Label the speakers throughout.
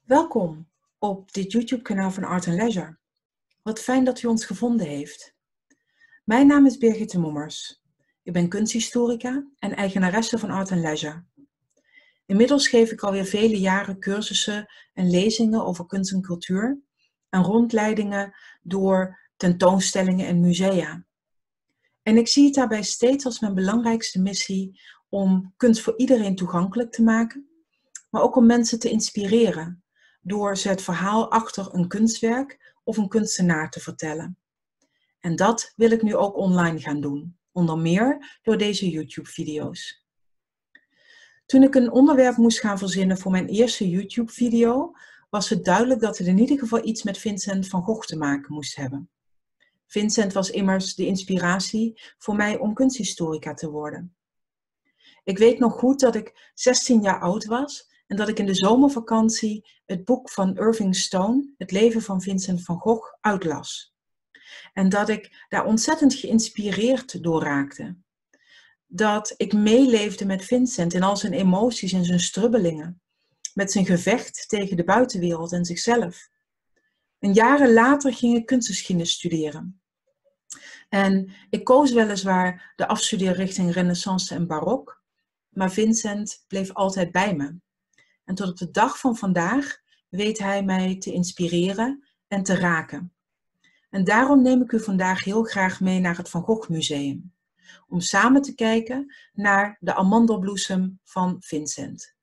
Speaker 1: Welkom op dit YouTube-kanaal van Art & Leisure. Wat fijn dat u ons gevonden heeft. Mijn naam is Birgitte Mommers. Ik ben kunsthistorica en eigenaresse van Art & Leisure. Inmiddels geef ik alweer vele jaren cursussen en lezingen over kunst en cultuur en rondleidingen door tentoonstellingen en musea. En ik zie het daarbij steeds als mijn belangrijkste missie om kunst voor iedereen toegankelijk te maken, maar ook om mensen te inspireren door ze het verhaal achter een kunstwerk of een kunstenaar te vertellen. En dat wil ik nu ook online gaan doen, onder meer door deze YouTube-video's. Toen ik een onderwerp moest gaan verzinnen voor mijn eerste YouTube-video, was het duidelijk dat het in ieder geval iets met Vincent van Gogh te maken moest hebben. Vincent was immers de inspiratie voor mij om kunsthistorica te worden. Ik weet nog goed dat ik 16 jaar oud was en dat ik in de zomervakantie het boek van Irving Stone, Het leven van Vincent van Gogh, uitlas. En dat ik daar ontzettend geïnspireerd door raakte. Dat ik meeleefde met Vincent in al zijn emoties en zijn strubbelingen. Met zijn gevecht tegen de buitenwereld en zichzelf. En jaren later ging ik kunstgeschiedenis studeren. En ik koos weliswaar de afstudeerrichting Renaissance en Barok. Maar Vincent bleef altijd bij me. En tot op de dag van vandaag weet hij mij te inspireren en te raken. En daarom neem ik u vandaag heel graag mee naar het Van Gogh Museum. Om samen te kijken naar de amandelbloesem van Vincent.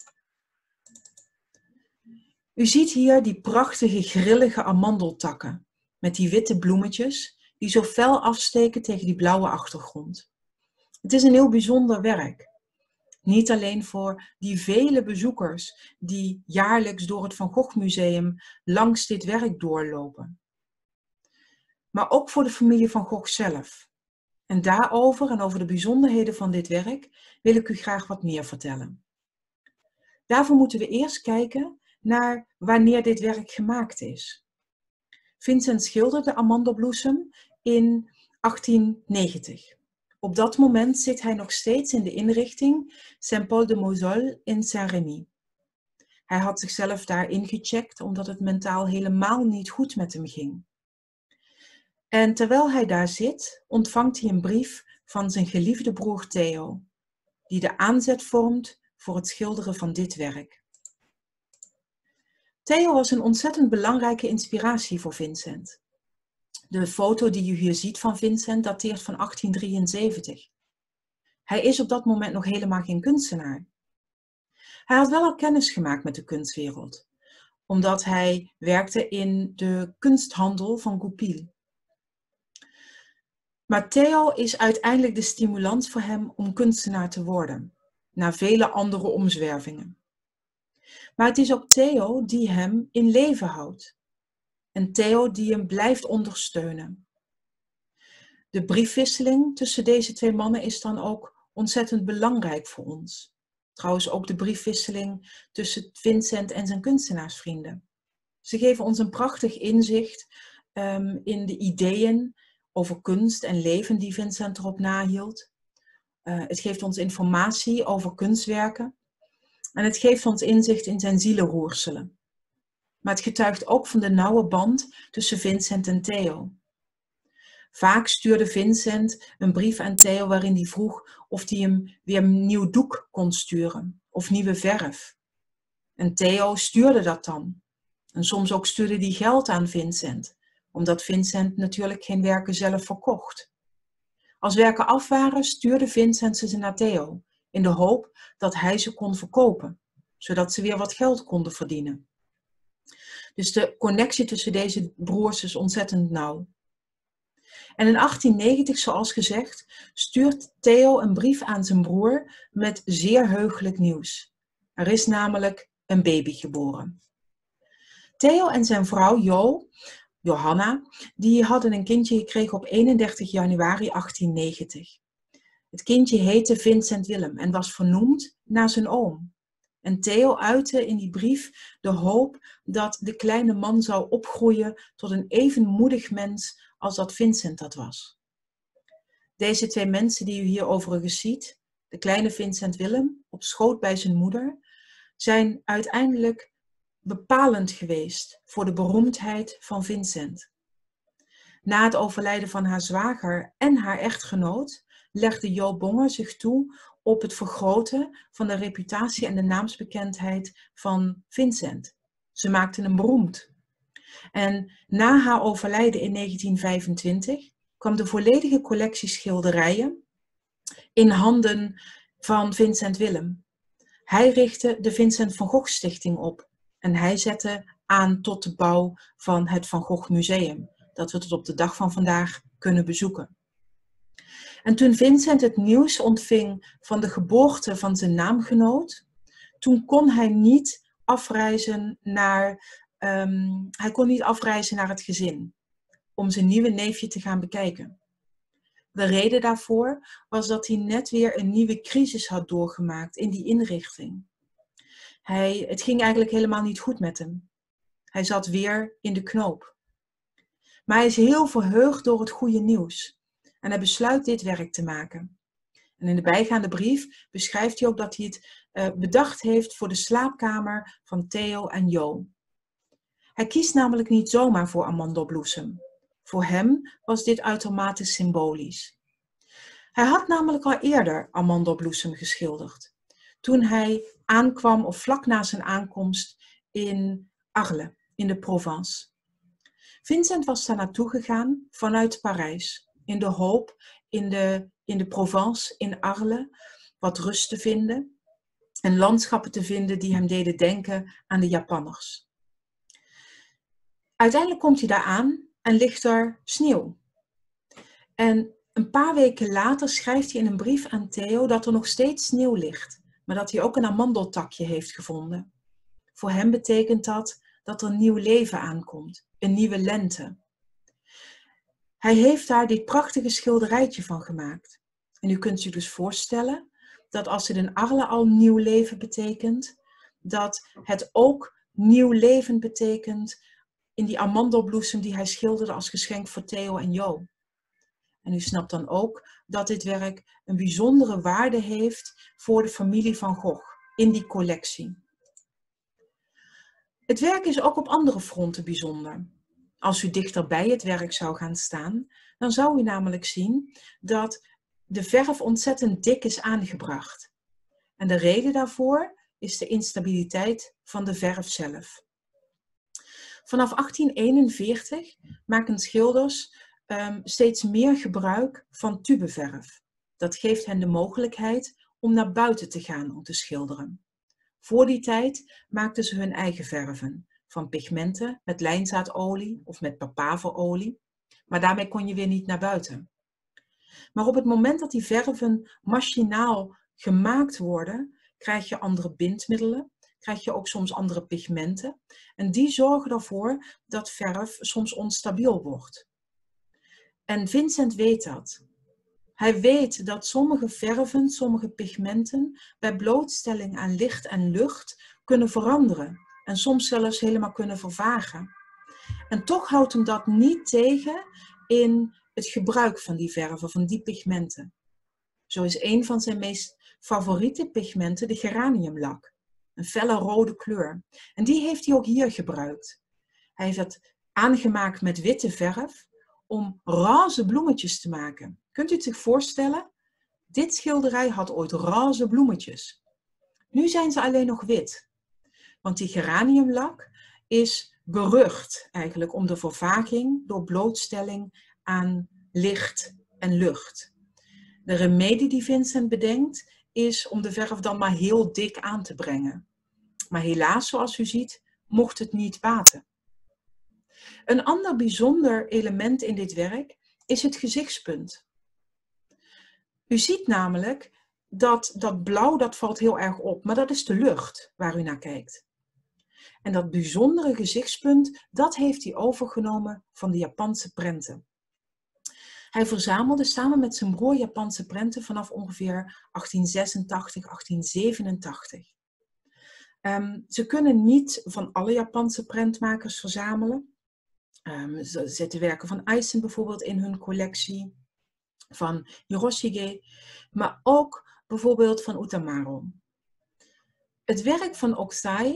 Speaker 1: U ziet hier die prachtige grillige amandeltakken. Met die witte bloemetjes die zo fel afsteken tegen die blauwe achtergrond. Het is een heel bijzonder werk. Niet alleen voor die vele bezoekers die jaarlijks door het Van Gogh Museum langs dit werk doorlopen. Maar ook voor de familie Van Gogh zelf. En daarover en over de bijzonderheden van dit werk wil ik u graag wat meer vertellen. Daarvoor moeten we eerst kijken naar wanneer dit werk gemaakt is. Vincent schilderde de amandelbloesem in 1890. Op dat moment zit hij nog steeds in de inrichting Saint-Paul-de-Moselle in Saint-Rémy. Hij had zichzelf daar ingecheckt omdat het mentaal helemaal niet goed met hem ging. En terwijl hij daar zit, ontvangt hij een brief van zijn geliefde broer Theo, die de aanzet vormt voor het schilderen van dit werk. Theo was een ontzettend belangrijke inspiratie voor Vincent. De foto die u hier ziet van Vincent dateert van 1873. Hij is op dat moment nog helemaal geen kunstenaar. Hij had wel al kennis gemaakt met de kunstwereld, omdat hij werkte in de kunsthandel van Goupil. Maar Theo is uiteindelijk de stimulans voor hem om kunstenaar te worden, na vele andere omzwervingen. Maar het is ook Theo die hem in leven houdt. En Theo die hem blijft ondersteunen. De briefwisseling tussen deze twee mannen is dan ook ontzettend belangrijk voor ons. Trouwens ook de briefwisseling tussen Vincent en zijn kunstenaarsvrienden. Ze geven ons een prachtig inzicht in de ideeën over kunst en leven die Vincent erop nahield. Het geeft ons informatie over kunstwerken. En het geeft ons inzicht in zijn zielenroerselen. Maar het getuigt ook van de nauwe band tussen Vincent en Theo. Vaak stuurde Vincent een brief aan Theo waarin hij vroeg of hij hem weer een nieuw doek kon sturen of nieuwe verf. En Theo stuurde dat dan. En soms ook stuurde hij geld aan Vincent, omdat Vincent natuurlijk geen werken zelf verkocht. Als werken af waren, stuurde Vincent ze naar Theo, in de hoop dat hij ze kon verkopen, zodat ze weer wat geld konden verdienen. Dus de connectie tussen deze broers is ontzettend nauw. En in 1890, zoals gezegd, stuurt Theo een brief aan zijn broer met zeer heugelijk nieuws. Er is namelijk een baby geboren. Theo en zijn vrouw Johanna, die hadden een kindje gekregen op 31 januari 1890. Het kindje heette Vincent Willem en was vernoemd naar zijn oom. En Theo uitte in die brief de hoop dat de kleine man zou opgroeien tot een even moedig mens als dat Vincent dat was. Deze twee mensen die u hier overigens ziet, de kleine Vincent Willem op schoot bij zijn moeder, zijn uiteindelijk bepalend geweest voor de beroemdheid van Vincent. Na het overlijden van haar zwager en haar echtgenoot legde Jo Bonger zich toe op het vergroten van de reputatie en de naamsbekendheid van Vincent. Ze maakte hem beroemd. En na haar overlijden in 1925 kwam de volledige collectie schilderijen in handen van Vincent Willem. Hij richtte de Vincent van Gogh Stichting op en hij zette aan tot de bouw van het Van Gogh Museum, dat we tot op de dag van vandaag kunnen bezoeken. En toen Vincent het nieuws ontving van de geboorte van zijn naamgenoot, toen kon hij niet afreizen naar het gezin om zijn nieuwe neefje te gaan bekijken. De reden daarvoor was dat hij net weer een nieuwe crisis had doorgemaakt in die inrichting. Het ging eigenlijk helemaal niet goed met hem. Hij zat weer in de knoop. Maar hij is heel verheugd door het goede nieuws. En hij besluit dit werk te maken. En in de bijgaande brief beschrijft hij ook dat hij het bedacht heeft voor de slaapkamer van Theo en Jo. Hij kiest namelijk niet zomaar voor amandelbloesem. Voor hem was dit uitermate symbolisch. Hij had namelijk al eerder amandelbloesem geschilderd. Toen hij aankwam, of vlak na zijn aankomst, in Arles, in de Provence. Vincent was daar naartoe gegaan vanuit Parijs, in de hoop in de Provence, in Arles, wat rust te vinden en landschappen te vinden die hem deden denken aan de Japanners. Uiteindelijk komt hij daar aan en ligt er sneeuw. En een paar weken later schrijft hij in een brief aan Theo dat er nog steeds sneeuw ligt, maar dat hij ook een amandeltakje heeft gevonden. Voor hem betekent dat er nieuw leven aankomt, een nieuwe lente. Hij heeft daar dit prachtige schilderijtje van gemaakt. En u kunt zich dus voorstellen dat als het in Arles al nieuw leven betekent, dat het ook nieuw leven betekent in die amandelbloesem die hij schilderde als geschenk voor Theo en Jo. En u snapt dan ook dat dit werk een bijzondere waarde heeft voor de familie van Gogh in die collectie. Het werk is ook op andere fronten bijzonder. Als u dichter bij het werk zou gaan staan, dan zou u namelijk zien dat de verf ontzettend dik is aangebracht. En de reden daarvoor is de instabiliteit van de verf zelf. Vanaf 1841 maken schilders steeds meer gebruik van tubeverf. Dat geeft hen de mogelijkheid om naar buiten te gaan om te schilderen. Voor die tijd maakten ze hun eigen verven, van pigmenten met lijnzaadolie of met papaverolie, maar daarmee kon je weer niet naar buiten. Maar op het moment dat die verven machinaal gemaakt worden, krijg je andere bindmiddelen, krijg je ook soms andere pigmenten en die zorgen ervoor dat verf soms onstabiel wordt. En Vincent weet dat. Hij weet dat sommige verven, sommige pigmenten bij blootstelling aan licht en lucht kunnen veranderen en soms zelfs helemaal kunnen vervagen. En toch houdt hem dat niet tegen in het gebruik van die verven, van die pigmenten. Zo is een van zijn meest favoriete pigmenten de geraniumlak, een felle rode kleur. En die heeft hij ook hier gebruikt. Hij heeft het aangemaakt met witte verf om roze bloemetjes te maken. Kunt u het zich voorstellen? Dit schilderij had ooit roze bloemetjes. Nu zijn ze alleen nog wit. Want die geraniumlak is berucht eigenlijk om de vervaging door blootstelling aan licht en lucht. De remedie die Vincent bedenkt is om de verf dan maar heel dik aan te brengen. Maar helaas, zoals u ziet, mocht het niet baten. Een ander bijzonder element in dit werk is het gezichtspunt. U ziet namelijk dat blauw, dat valt heel erg op, maar dat is de lucht waar u naar kijkt. En dat bijzondere gezichtspunt, dat heeft hij overgenomen van de Japanse prenten. Hij verzamelde samen met zijn broer Japanse prenten vanaf ongeveer 1886, 1887. Ze kunnen niet van alle Japanse prentmakers verzamelen. Ze zetten werken van Eisen bijvoorbeeld in hun collectie, van Hiroshige, maar ook bijvoorbeeld van Utamaro. Het werk van Hokusai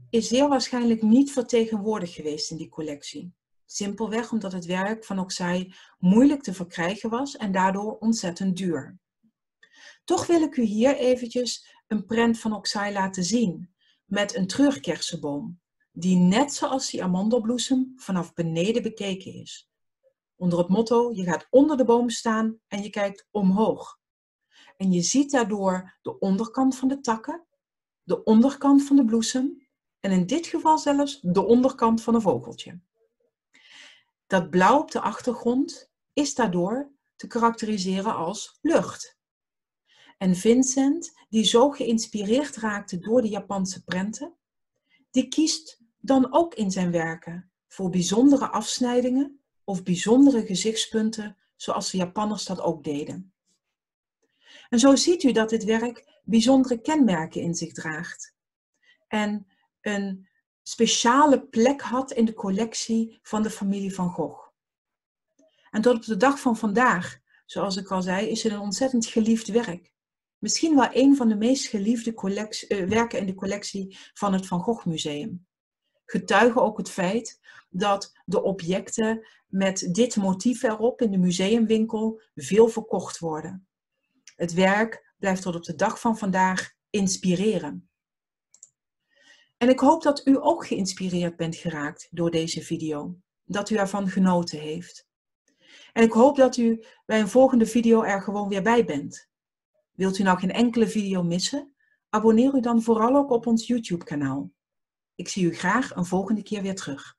Speaker 1: is zeer waarschijnlijk niet vertegenwoordigd geweest in die collectie. Simpelweg omdat het werk van Oksai moeilijk te verkrijgen was en daardoor ontzettend duur. Toch wil ik u hier eventjes een prent van Oksai laten zien met een treurkersenboom, die net zoals die amandelbloesem vanaf beneden bekeken is. Onder het motto, je gaat onder de boom staan en je kijkt omhoog. En je ziet daardoor de onderkant van de takken, de onderkant van de bloesem en in dit geval zelfs de onderkant van een vogeltje. Dat blauw op de achtergrond is daardoor te karakteriseren als lucht. En Vincent, die zo geïnspireerd raakte door de Japanse prenten, die kiest dan ook in zijn werken voor bijzondere afsnijdingen of bijzondere gezichtspunten, zoals de Japanners dat ook deden. En zo ziet u dat dit werk bijzondere kenmerken in zich draagt en een speciale plek had in de collectie van de familie Van Gogh. En tot op de dag van vandaag, zoals ik al zei, is het een ontzettend geliefd werk. Misschien wel een van de meest geliefde werken in de collectie van het Van Gogh Museum. Getuigen ook het feit dat de objecten met dit motief erop in de museumwinkel veel verkocht worden. Het werk blijft tot op de dag van vandaag inspireren. En ik hoop dat u ook geïnspireerd bent geraakt door deze video. Dat u ervan genoten heeft. En ik hoop dat u bij een volgende video er gewoon weer bij bent. Wilt u nou geen enkele video missen? Abonneer u dan vooral ook op ons YouTube-kanaal. Ik zie u graag een volgende keer weer terug.